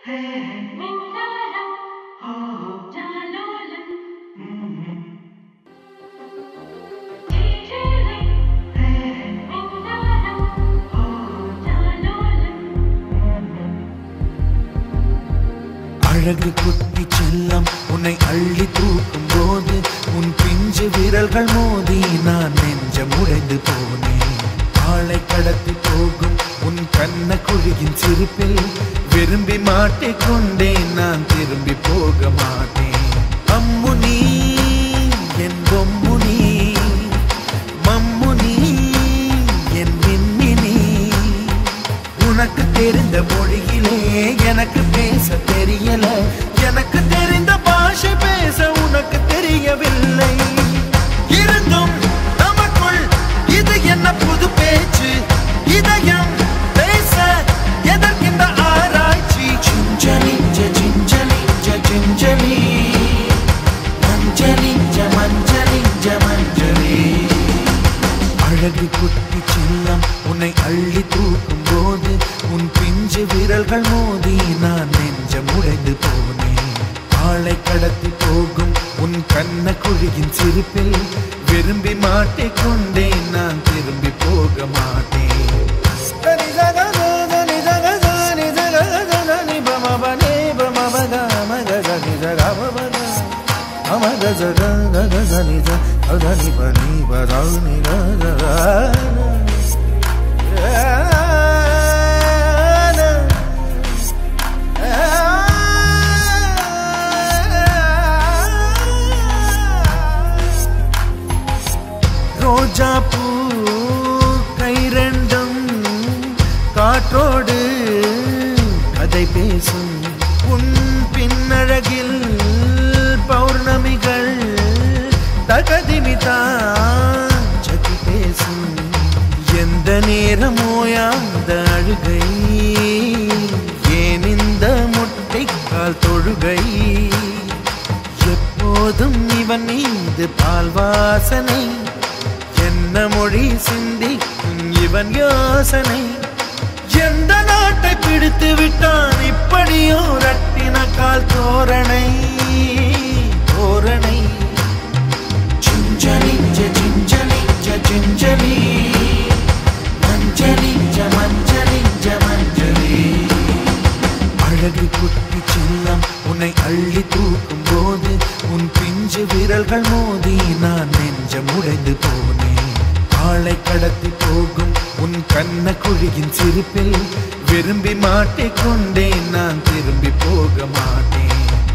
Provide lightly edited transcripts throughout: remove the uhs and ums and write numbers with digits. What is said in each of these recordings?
அழகு குட்டி செல்லம் உன்னை அள்ளி தூக்கும் போது உன் பிஞ்சு விரல்கள் மோதி நான் நெஞ்சம் உடைந்து போனேன். ஆளை கடத்தி போகும் உன் கண்ண குழியின் சிரிப்பில் விரும்பி மாட்டிக்கொண்டேன். நான் திரும்பி போக மாட்டேன். அம்முனி என் பொம்முனி, மம்முனி என் மின்மினி. உனக்கு தெரிந்த மொழியிலே எனக்கு பேச தெரியல. எனக்கு தெரிந்த பாஷை பேச உனக்கு தெரியவில்லை. இருந்தும் நமக்குள் இது என்ன புது பேச்சு? இதயம் பேச எதற்கின்ற ஆராய்ச்சி? சிஞ்சலி சிஞ்சலி சிஞ்சலி மஞ்சளி மஞ்சளி மஞ்சளி. அழகு குட்டி செல்லம் உன்னை அள்ளி தூக்கும் போது உன் பிஞ்சு விரல்கள் மோதி நான் நெஞ்சம் உடைந்து போனேன். ஆளை கடத்தி போகும் உன் கண்ண குழியின் சிரிப்பில் விரும்பி மாட்டிக்கொண்டேன். நான் திரும்பி போக மாட்டேன். ரோஜா பூ கை ரெண்டும் காற்றோடு கதை பேசும். உன் பின்னழகில் பௌர்ணமிகள் தகதிமிதான் சதி பேசும். எந்த நேரமோயாந்த அழுகை ஏன் இந்த முட்டைக்கால் தொழுகை? எப்போதும் இவன் மீது பால் வாசனை. என்ன மொழி சிந்திக்கும் இவன் யோசனை? எந்த நாட்டை பிடித்து விட்டான் இப்படியோ ரட்டின கால் தோரணை தோரணை. சிஞ்சலி சிஞ்சலி சிஞ்சலி மஞ்சளி மஞ்சளி மஞ்சளி. அழகு குட்டி செல்லம் உன்னை அள்ளி தூக்கும் போது உன் பிஞ்சு விரல்கள் மோதி நான் நெஞ்சம் உடைந்து போனேன். ஆளை கடத்தி போகும் உன் கண்ண குழியின் சிரிப்பில் விரும்பி மாட்டிக்கொண்டேன். நான் திரும்பி போக மாட்டேன்.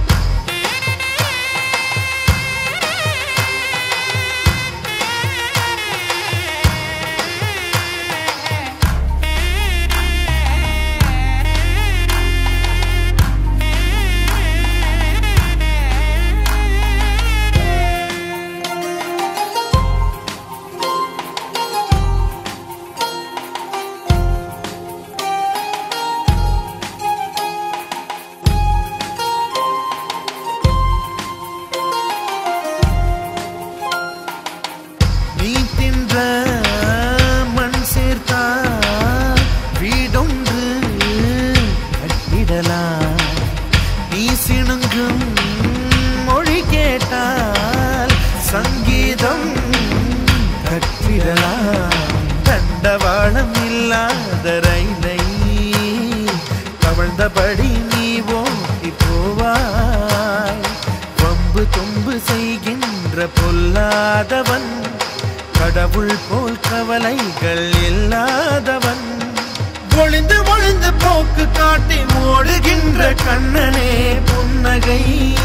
நீ சிணுங்கும் மொழி கேட்டால் சங்கீதம் கற்றிடலாம். தண்டவாளம் இல்லாத ரயிலை கவழ்ந்தபடி நீ ஓட்டி போவாய். வம்பு தும்பு செய்கின்ற பொல்லாதவன் கடவுள் போல் கவலைகள் இல்லாதவன். ஒளிந்து ஒளிந்து போக்கு காட்டி ஓடுகின்ற கண்ணனே புன்னகை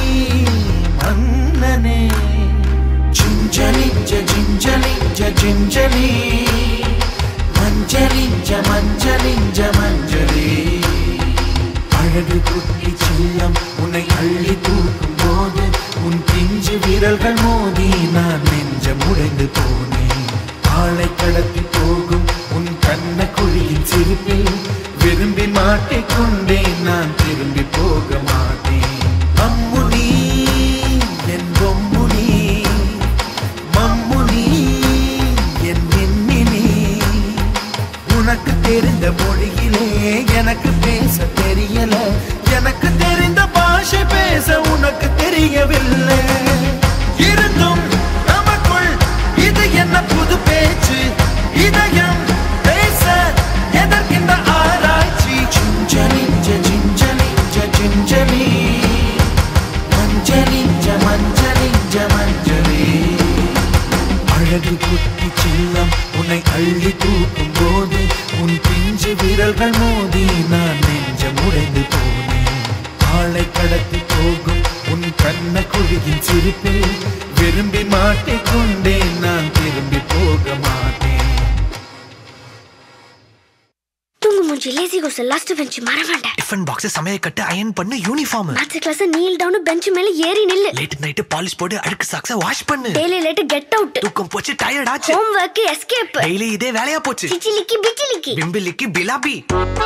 மன்னனே. சிஞ்சலி சிஞ்சலி சிஞ்சலி மஞ்சளி மஞ்சளி மஞ்சளி. அழகு குட்டி செல்லம் உன்னை அள்ளி தூக்கும் போது உன் பிஞ்சு விரல்கள் மோதி நான் நெஞ்சம் உடைந்து போனேன். ஆளை கடத்தி போகும் உன் கண்ண குழியின் சிரிப்பில் விரும்பி மாட்டிக்கொண்டேன். நான் திரும்பி போக மாட்டேன். அம்முனி என் பொம்முனி, மம்முனி என் மின்மினி. உனக்கு தெரிந்த மொழியிலே எனக்கு பேச தெரியல, எனக்கு தெரிந்த பாஷை பேச உனக்கு தெரியவில்லை. இருந்தும் நமக்குள் இது என்ன புது பேச்சு, இதயம் பேச எதற்கின்ற ஆராய்ச்சி. சிஞ்சலி சிஞ்சலி சிஞ்சலி மஞ்சளி மஞ்சளி மஞ்சளி. அழகு குட்டி செல்லம் உன்னை அள்ளி தூக்கும் போது உன் பிஞ்சு விரல்கள் மோதி நான் நெஞ்சம் உடைந்து போனேன். ஆளை கடத்தி போகும் உன் கண்ண குழியின் சிரிப்பில் விரும்பி மாட்டிக்கொண்டேன், நான் திரும்பி போக மாட்டேன். லேசி கோர்ஸ் லாஸ்ட் பெஞ்ச் மறவாண்ட. டிஃபன் பாக்ஸ் சமையல் கட்டு அயன் பண்ணு uniform. Maths class kneel down bench மேல ஏறி நில்லு. லேட் நைட் பாலிஷ் போடு அழுக்கு சாக்ஸ வாஷ் பண்ணு. Daily late get out. தூக்கம் போச்சு டயர்ட் ஆச்சு. Home work escape. டெய்லி இதே வேலையா போச்சு. சிச்சிலிக்கி பிச்சிலிக்கி பிம்பிலிக்கி பிலாபி.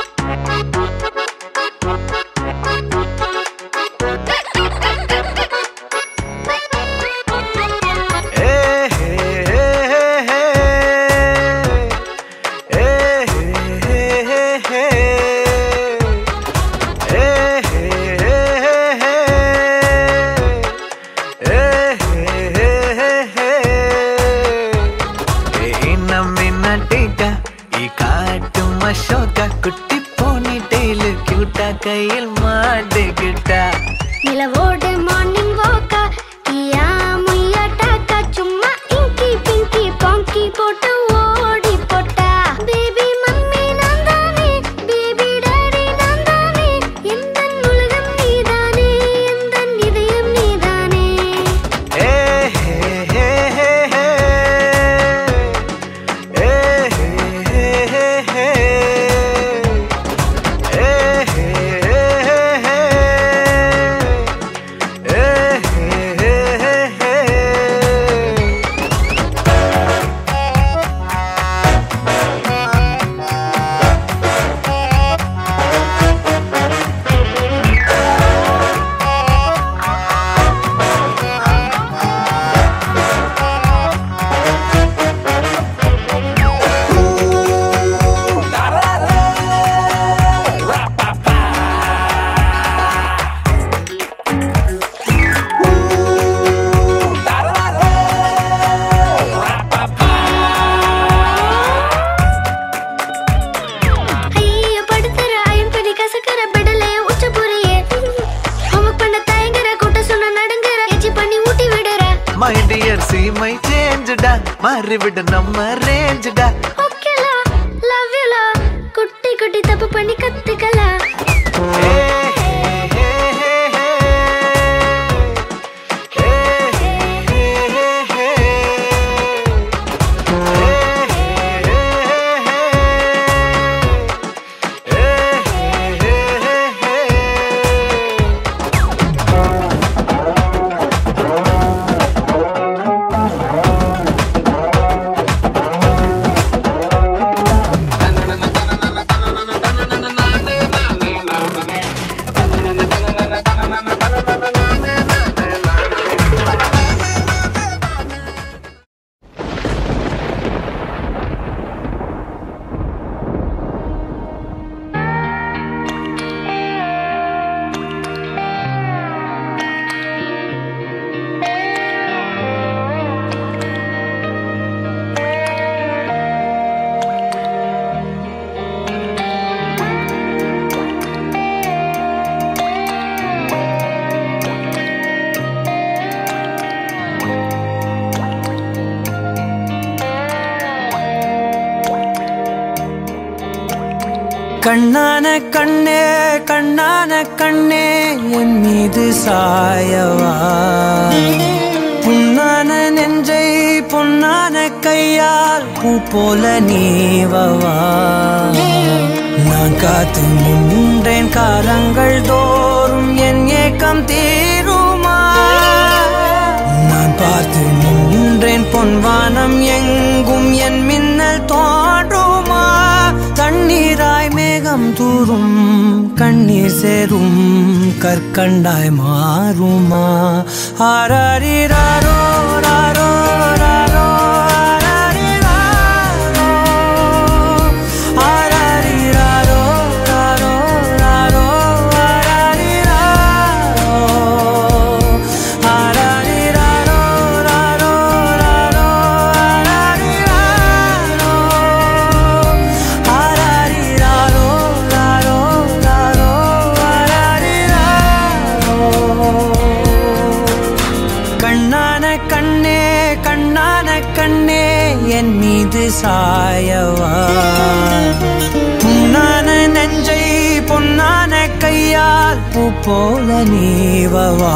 குட்டி போனி டெய்லு கியூட்டா கையில் மாட்டுக்கிட்டா. நிலவோடு மார்னிங் வாக்கா கியா முய்யா டாக்கா சும்மா இங்கி பிங்கி பாங்கி போட்டு ஓடி போட்டா. பேபி மம்மி நான் தானே, பேபி டாடி நான் தானே, எந்த உலகம் நீதானே, எந்த இதயம் நீதானே. ஏ ஹே ஹே ஹே ஹே ஏ ஹே ஹே ஹே. My dear, see my change da, மாறிவிட நம்ம ரேஞ்ச் da. ஓகேலா லவ் யூ லா, குட்டி குட்டி தப்பு பண்ணி கத்துக்கலா. கண்ணான கண்ணே கண்ணான கண்ணே என் மீது சாயவா. புண்ணான நெஞ்சை பொன்னான கையால் பூ போல நீவவா. நான் காத்து நின்றேன் காலங்கள் தோறும் என் ஏக்கம் தீருமா. நான் பார்த்து நின்றேன் பொன்வானம் எங்கும் என் மின்னல் தோன்றுமா. தண்ணீராய் மேகம் தூரும் கண்ணீர் சேரும் கற்கண்டாய் மாறுமா. ஆராரிராரோ ராரோ ராரோ ஆராரிராரோ ஆராரிராரோ ராரோ சாயவா புண்ணான நெஞ்சை பொன்னான கையால் பூ போல நீவவா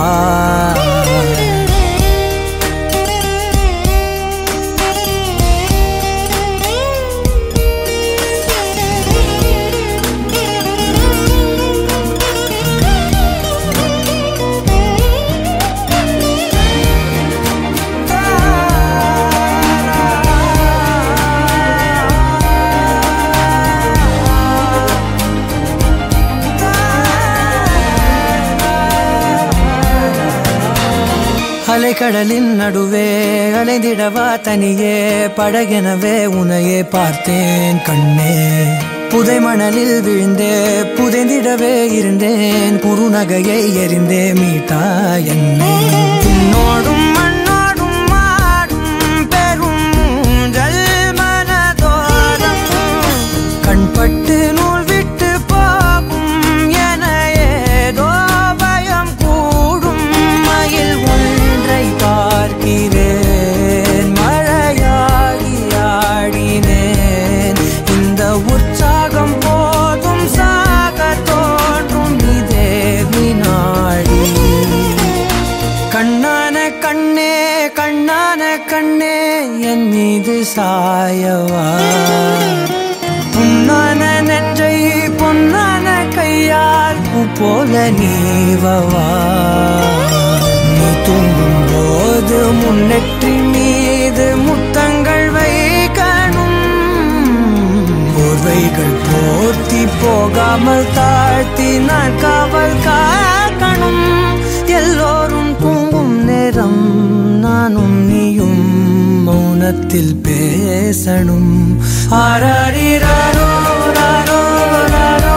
அலைக்கடலின் நடுவே அலைந்திடவா தனியே படகெனவே உனையே பார்த்தேன் கண்ணே புதை மணலில் விழுந்தே புதைந்திடவே இருந்தேன் குறுநகையை எறிந்தே மீட்டா என்னை உன்னோடும் மண்ணோடும் மாடும் பெரும் ஊஞ்சல் மனதோரம் கண்பட்டு நூல் விட்டு போகும் என ஏதோ பயம் கூடும் மயில் பார்க்கிறேன் மழையாகி ஆடினேன் இந்த உற்சாகம் போதும் சாக தோன்றும் இதே வினாடி கண்ணான கண்ணே கண்ணான கண்ணே என் மீது சாயவா புண்ணான நெஞ்சை பொன்னான கையால் பூ போல நீவவா நீ தூங்கும் போது முன்னெற்றி மீது முத்தங்கள் வைக்கணும் போர்வைகள் போர்த்தி போகாமல் தாழ்த்தி நான் காவல் காக்கணும் எல்லோரும் தூங்கும் நேரம் நானும் நீயும் மௌனத்தில் பேசணும் ஆராரிராரோ ராரோ ராரோ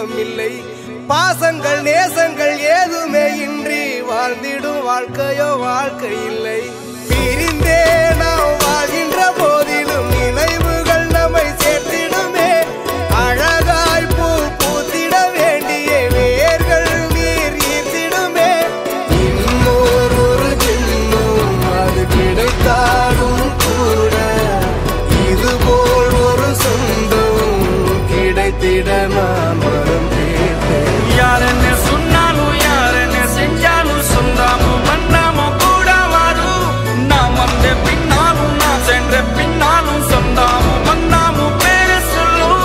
பாசங்கள் நேசங்கள் ஏதுமே இன்றி வாழ்ந்திடும் வாழ்க்கையோ வாழ்க்கை இல்லை. பிரிந்தே நாம் வாழ்கின்ற போதிலும் நினைவுகள் நம்மை சேர்த்திடுமே. அழகாய் பூ பூத்திட வேண்டிய வேர்கள் நீர் ஈர்த்திடுமே. இன்னொரு ஜென்மம் அது கிடைத்தாலும் கூட இதுபோல் ஒரு சொந்தம் கிடைத்திட நான் வரம் கேட்டேன். யாருன்னு சொன்னாலும் யாருன்னு செஞ்சாலும் சொந்தாமும் வந்தாமும் கூட வரும். நான் வந்த பின்னாலும் நான் சென்ற பின்னாலும் சொந்தாமும் வந்தாமும் பேரு சொல்லும்.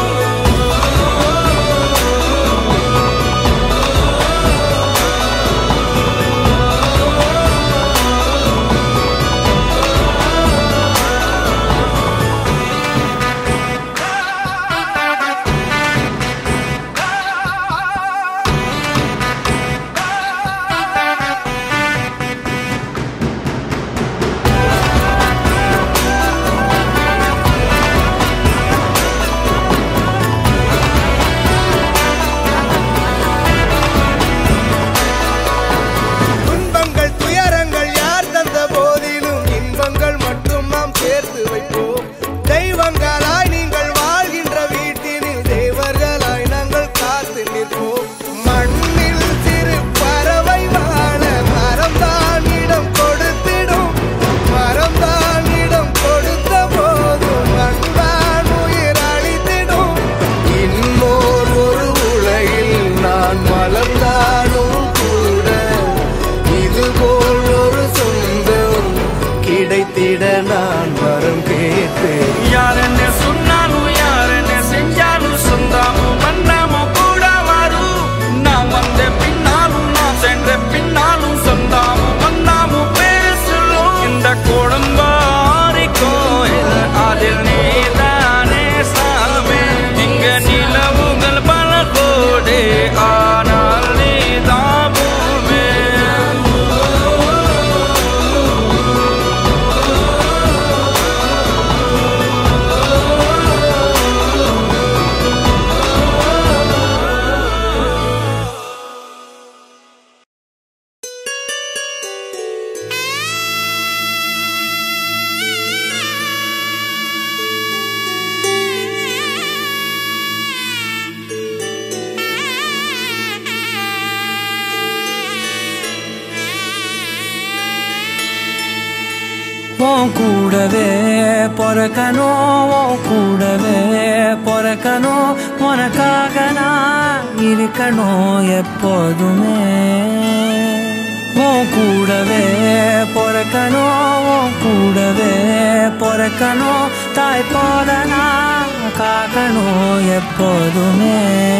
துன்பங்கள் துயரங்கள் யார் தந்த போதிலும் இன்பங்கள் மட்டும் நாம் சேர்த்து வைப்போம். தெய்வங்களாய் நீங்கள் வாழ்கின்ற வீட்டினில் தேவர்களாய் நாங்கள் காத்து நிற்போம். மண்ணில் சிறு பறவை வாழ மரம்தான் இடம் கொடுத்திடும். மரம்தான் இடம் கொடுத்த போதும் மண்தான் உயிர் அளித்திடும். இன்னொரு ஒரு உலகில் நான் மலர்ந்தாலும் கூட இதுபோல் ஒரு சொந்தம் கிடைத்திட நான் வரம் கேட்பேன். யாருன்னு சொன்னாலும் யாருன்னு செஞ்சாலும் சொந்தாமும் வந்தாமும் கூட வரும். நான் வந்த பின்னாலும் நான் சென்ற பின்னாலும் சொந்தாமும் வந்தாமும் பேரு சொல்லும். இந்த குடும்பாரி கோயில் அதில் நீதானே சாமி. இங்க நிலவுகள் பல கோடி ஆனால் நீதான் பூமி. உன் கூடவே பொறக்கணும், உன் கூடவே பொறக்கணும், உனக்காக நான் இருக்கணும் எப்போதுமே. உன் கூடவே பொறக்கணும், உன் கூடவே பொறக்கணும், தாய் போல நான் காக்கணும் எப்போதுமே.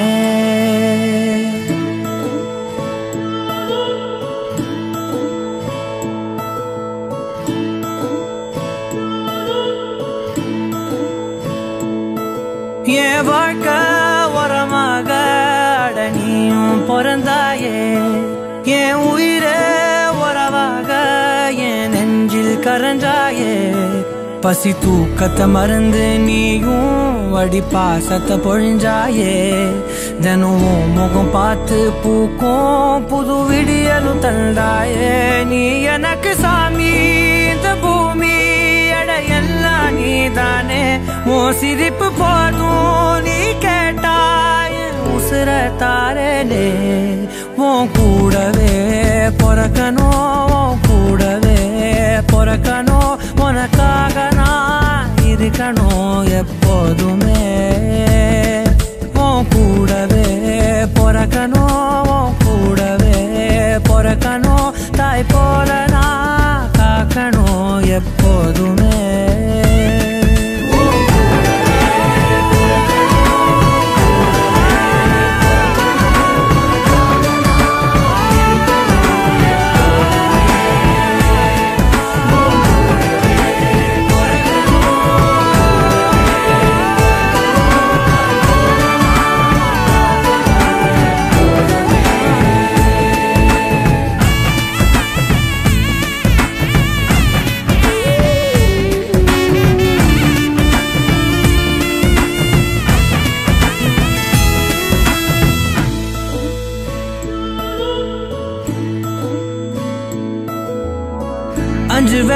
என் வாழ்க்கை உரமாக அட நீயும் பிறந்தாயே. என் உயிரே உறவாக என் நெஞ்சில் கரஞ்சாயே. பசி தூக்கத்தை மறந்து நீயும் அடி பாசத்தை பொழிஞ்சாயே. தினம் முகம் பார்த்து பூக்கும் புது விடியலும் தந்தாயே. நீ எனக்கு சாமி இந்த பூமி அட எல்லாம் நீதானே. உன் சிரிப்பு போதும் நீ கேட்டாய் உசுர தாரனே. உன் கூடவே பொறக்கணும், உன் கூடவே பொறக்கணும், உனக்காக நான் இருக்கணும் எப்போதுமே. உன் கூடவே பொறக்கணும், உன் கூடவே பொறக்கணும், தாய் போல நான் காக்கணும் எப்போதுமே.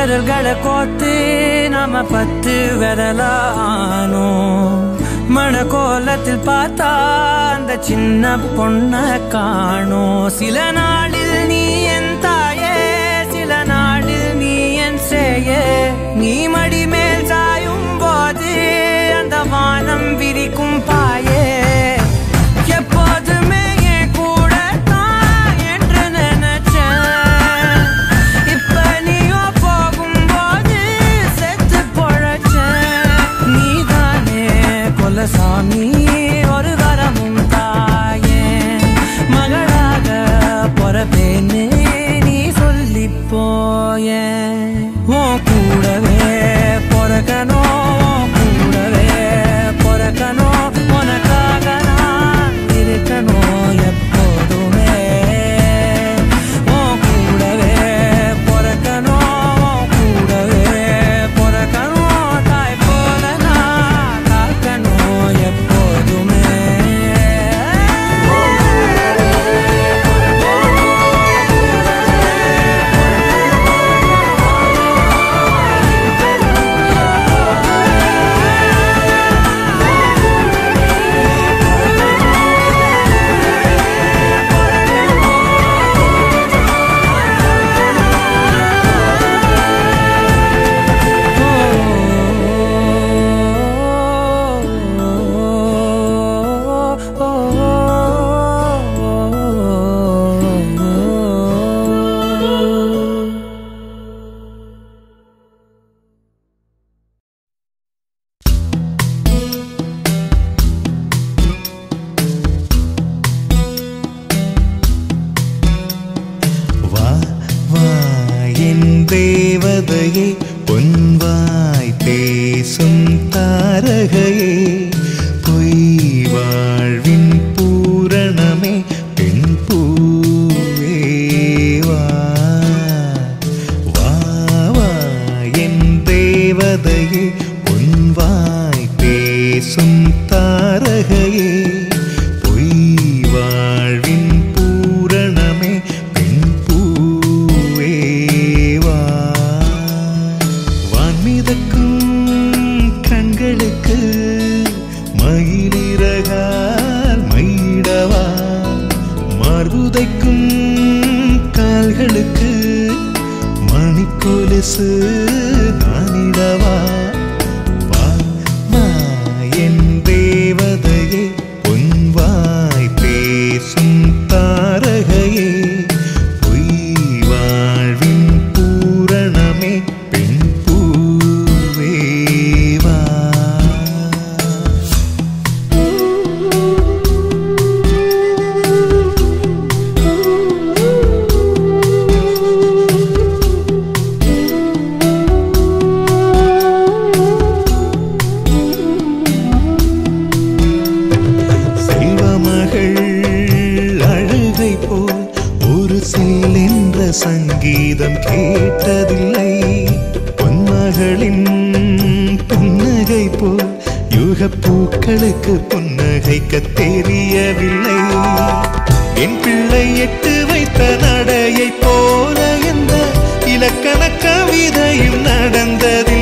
விரல்களை கோத்து நாம 10 விரலானோ மணக்கோலத்தில் பார்த்தா அந்த சின்ன பொண்ண காணோம் சில நாளில் நீ என் தாயே சில நாளில் நீ என் சேயே நீ மடி மேல் சாயும் போது அந்த வானம் விரிக்கும் பாயே எப்போதுமே என் கூட தான் என்று நினைச்சேன் இப்ப நீயோ போகும்போது செத்து பொழைச்சேன் நீதானே கொலசாமி ஒரு வரமும் தாயே மகளாக பொறப்பேன்னு நீ சொல்லி போயே உன் கூடவே பொறக்கணும் கூடவே பொறக்கணும் உனக்காக நான் இருக்கணும் எப்போதுமே உன் கூடவே பொறக்கணும் கூடவே பொறக்கணும் தாய் போல நான் காக்கணும் எப்போதுமே வா வா என் தேவதையே பொன்வாய் பேசும் தாரகையே பொய் வாழ்வின் பூரணமே பெண் பூவே வா வா வா என் தேவதையே பொன்வாய் பேசும் தாரகையே பொய் வாழ்வின் பூரணமே பெண் பூவே வா வான்மிதக்கும் கண்களுக்கு மயிலிறகால் மயிடவா மார்புதைக்கும் கால்களுக்கு மணிக்கொலுசு நானிடவா வா வா என் தேவதையே பொன்வாய் பேசும் தாரகையே பொய் வாழ்வின் பூரணமே பெண் பூவே வா செல்வமகள் அழுகை போல் ஒரு சில்லென்ற சங்கீதம் கேட்டதில்லை பொன்மகளின் புன்னகை போல் யுகப் பூக்களுக்கு புன்னகைக்க தெரியவில்லை என் பிள்ளை எட்டு வைத்த நடையை போல எந்த இலக்கண கவிதையும் நடந்தது